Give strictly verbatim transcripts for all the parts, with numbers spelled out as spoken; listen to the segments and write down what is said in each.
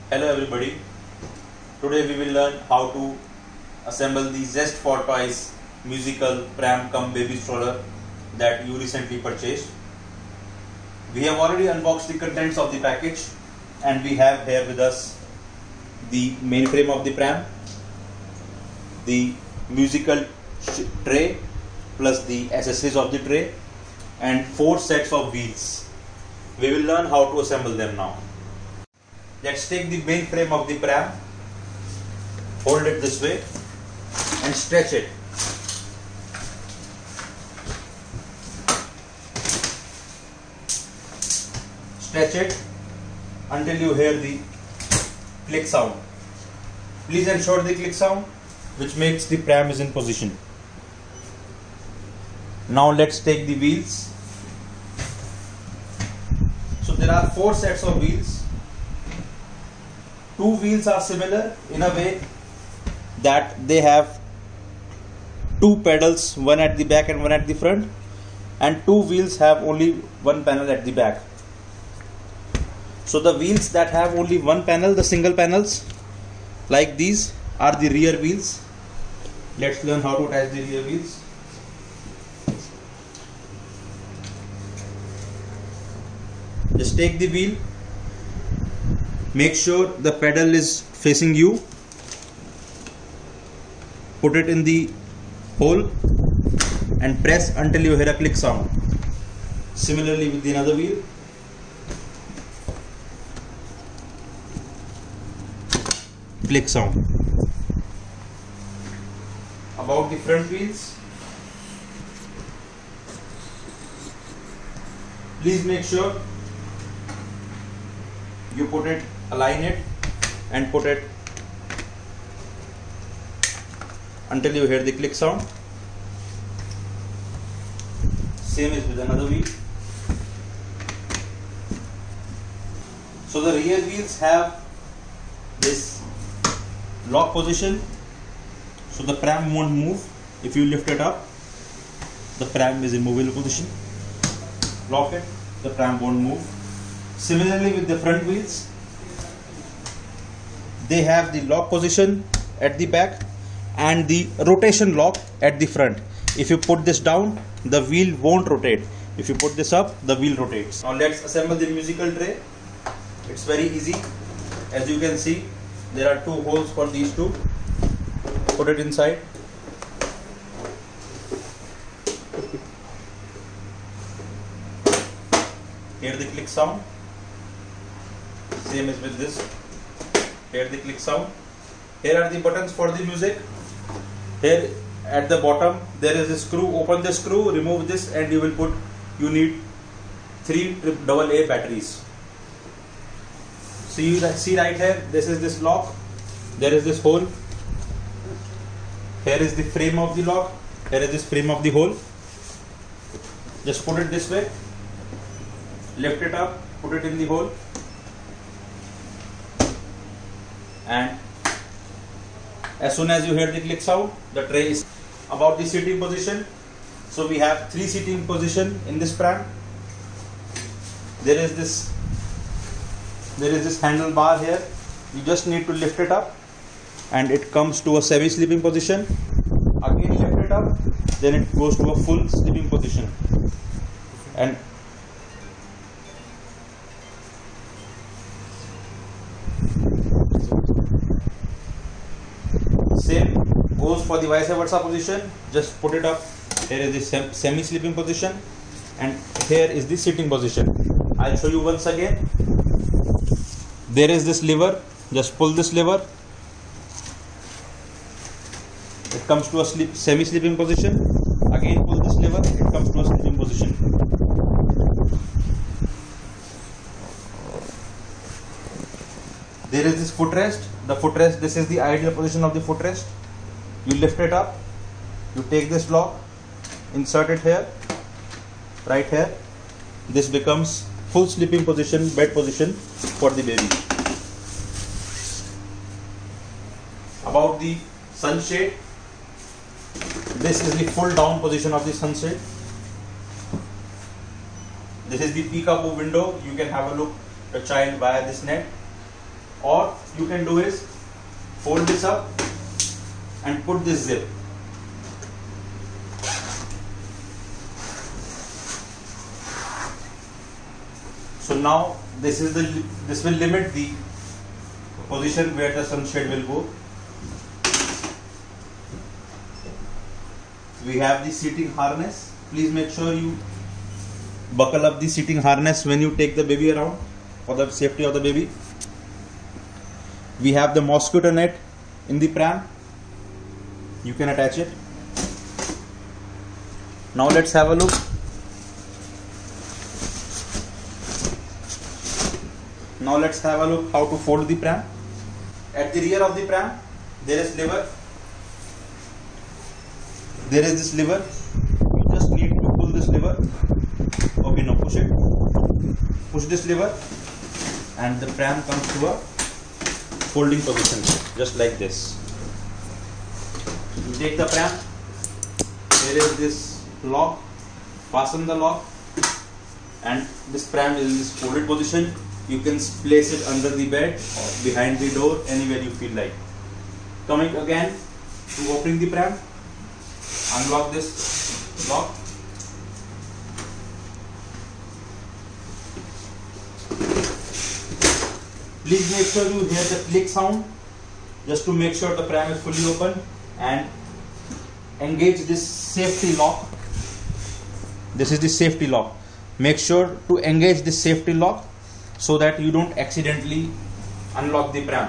Hello everybody, today we will learn how to assemble the Zest for Toys musical pram cum baby stroller that you recently purchased. We have already unboxed the contents of the package and we have here with us the mainframe of the pram, the musical tray plus the accessories of the tray and four sets of wheels. We will learn how to assemble them now. Let's take the main frame of the pram, hold it this way and stretch it. Stretch it until you hear the click sound. Please ensure the click sound which makes the pram is in position. Now let's take the wheels. So there are four sets of wheels. Two wheels are similar in a way that they have two pedals, one at the back and one at the front, and two wheels have only one panel at the back. So the wheels that have only one panel, the single panels like these, are the rear wheels. Let's learn how to attach the rear wheels. Just take the wheel, make sure the pedal is facing you, put it in the hole and press until you hear a click sound. Similarly with the another wheel. Click sound. About the front wheels, please make sure you put it, align it and put it until you hear the click sound. Same is with another wheel. So the rear wheels have this lock position, so the pram won't move. If you lift it up, the pram is in movable position. Lock it, the pram won't move. Similarly with the front wheels, they have the lock position at the back and the rotation lock at the front. If you put this down, the wheel won't rotate. If you put this up, the wheel rotates. Now let's assemble the musical tray. It's very easy. As you can see, there are two holes for these two. Put it inside. Hear the click sound. Same as with this. Hear the click sound. Here are the buttons for the music. Here at the bottom there is a screw. Open the screw, remove this and you will put, you need three double A batteries. See, see right here, this is this lock, there is this hole, here is the frame of the lock, here is this frame of the hole. Just put it this way, lift it up, put it in the hole and as soon as you hear the click sound, the tray is. About the seating position, so we have three seating position in this pram. There is this there is this handle bar here. You just need to lift it up and it comes to a semi sleeping position. Again lift it up, then it goes to a full sleeping position. And same goes for the vice versa position. Just put it up. Here is the sem semi sleeping position and here is the sitting position. I'll show you once again. There is this lever, just pull this lever, it comes to a sleep, semi sleeping position. Again pull this lever, it comes to a sleeping position. There is this footrest. The footrest, this is the ideal position of the footrest. You lift it up, you take this lock, insert it here, right here. This becomes full sleeping position, bed position for the baby. About the sunshade, this is the full down position of the sunshade. This is the peekaboo window. You can have a look at the child via this net. or you can do is fold this up and put this zip. So now this is the this will limit the position where the sunshade will go. We have the seating harness. Please make sure you buckle up the seating harness when you take the baby around for the safety of the baby. We have the mosquito net in the pram. You can attach it. Now let's have a look. Now let's have a look how to fold the pram. At the rear of the pram, there is lever. There is this lever. You just need to pull this lever. Okay, now push it. Push this lever, and the pram comes to a folding position, just like this. You take the pram. There is this lock. Fasten the lock, and this pram is in this folded position. You can place it under the bed or behind the door, anywhere you feel like. Coming again to opening the pram, unlock this lock. Please make sure you hear the click sound, just to make sure the pram is fully open, and engage this safety lock. This is the safety lock. Make sure to engage this safety lock so that you don't accidentally unlock the pram.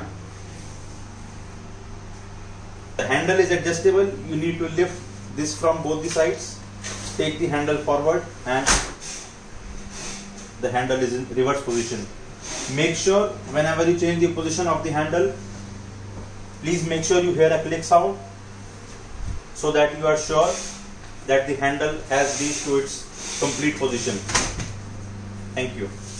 The handle is adjustable. You need to lift this from both the sides. Take the handle forward and the handle is in reverse position. Make sure whenever you change the position of the handle, please make sure you hear a click sound so that you are sure that the handle has reached to its complete position. Thank you.